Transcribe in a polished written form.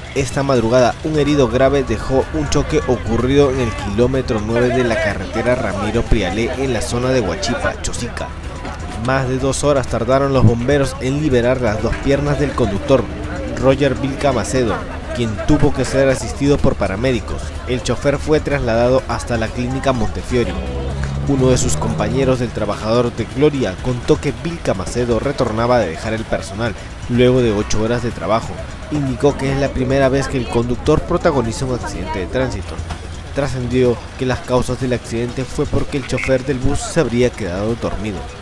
Esta madrugada, un herido grave dejó un choque ocurrido en el kilómetro 9 de la carretera Ramiro Prialé en la zona de Huachipa, Chosica. Más de 2 horas tardaron los bomberos en liberar las dos piernas del conductor, Roger Vilca Macedo, quien tuvo que ser asistido por paramédicos. El chofer fue trasladado hasta la clínica Montefiori. Uno de sus compañeros del trabajador de Gloria contó que Vilca Macedo retornaba de dejar el personal luego de 8 horas de trabajo. Indicó que es la primera vez que el conductor protagoniza un accidente de tránsito. Trascendió que las causas del accidente fue porque el chofer del bus se habría quedado dormido.